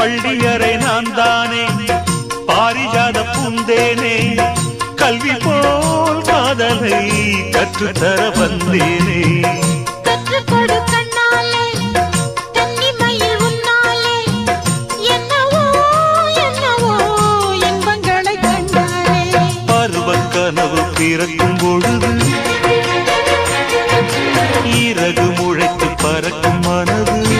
பள்ளியறை நான் தானே பாரிஜாத பூந்தேனே கல்வி போல் காதலை கற்றுத்தர வந்தேனே கற்றுக்கொடு கண்ணாலே தன்னிமையில் உன்னாலே என்னவோ என்னவோ இன்பங்களை கண்டாலே பருவக் கனவு பிறக்கும் பொழுது இறகு முளைத்து பறக்கும் மனது